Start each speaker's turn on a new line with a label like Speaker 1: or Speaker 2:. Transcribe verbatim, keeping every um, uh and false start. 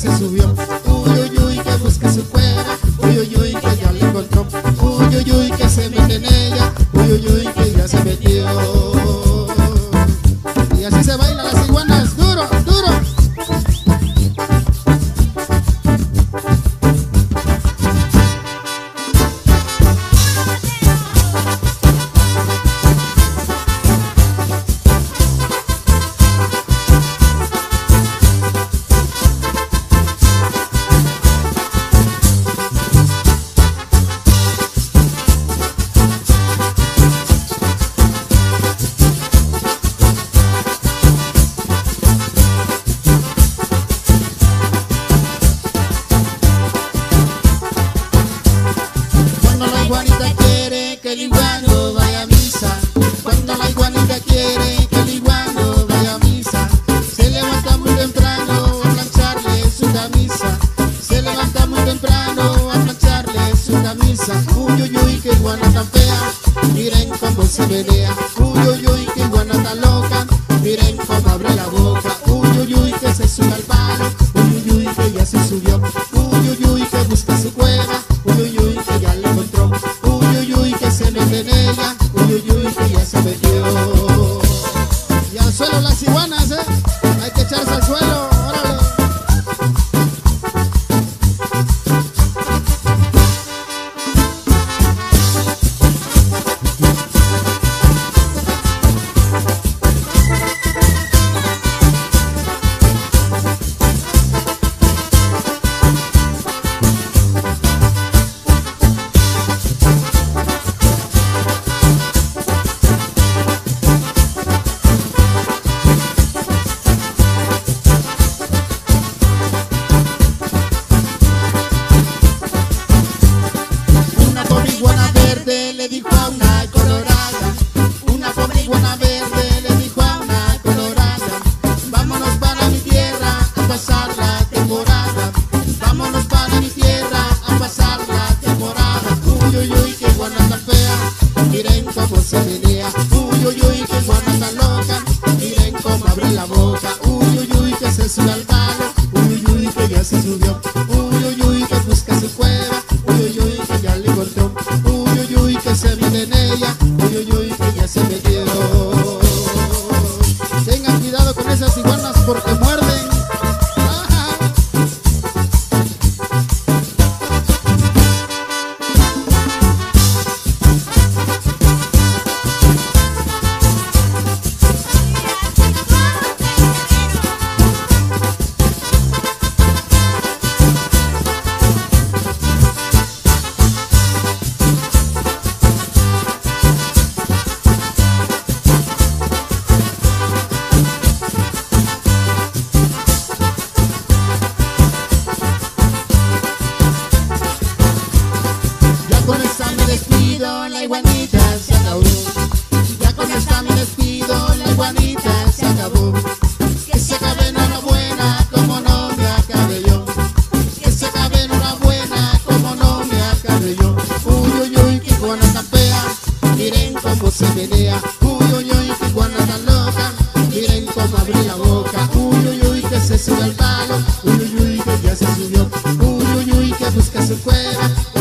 Speaker 1: se subió. Uy, uy, uy, que busca su cueva. Uy, uy, uy, que ya la encontró. Uy, uy, uy, que se mete en ella. Uy, uy, uy, que ya se metió. Y así se bailan las iguanas, duro, duro. Iguanita quiere que el iguano vaya a misa. Cuando la iguanita quiere que el iguano vaya a misa, se levanta muy temprano a plancharle su camisa. Se levanta muy temprano a plancharle su camisa. Uy, uy, uy, que iguana tan fea, miren cómo se menea. Uy, uy, uy, que iguana tan loca, miren cómo abre la boca. Uy, uy, uy, que se sube al palo. Uy, uy, uy, que ya se subió. Uy, uy, uy, que busca su cueva. Uy, uy, uy, que ya la encontró. Uy, uy, uy, que se mete en ella. Uy, uy, uy, que ya se metió. Y al suelo las iguanas, eh. Hay que echarse al suelo, órale. Le dijo a una colorada, una pobre iguana verde le dijo a una colorada: vámonos para mi tierra a pasar la temporada. Vámonos para mi tierra a pasar la temporada. Uy, uy, uy, que iguana tan fea, miren cómo se menea. Uy, uy, uy, que iguana tan loca, miren cómo abre la boca. Uy, uy, uy, que se sube al palo. Uy, uy, uy, que ya se subió. Uy, uy, uy, que busca su cueva. Uy, uy, uy, que ya le encontró. Uy, uy, uy, que se mete en ella. Uy, uy, uy, que ya se metió. Tengan cuidado con esas iguanas porque muerden. ¡Ajá! Con esta me despido, la iguanita se acabó. Ya con esta me despido, la iguanita se acabó. Que se acabe enhorabuena como no me acabe yo. Que se acabe enhorabuena como no me acabe yo. Uy, uy, uy, que iguana tan fea, miren cómo se menea. Uy, uy, uy, que iguana tan loca, miren cómo abre la boca. Uy, uy, uy, que se sube al palo. Uy, uy, uy, que ya se subió. Uy, uy, uy, que busca su cueva.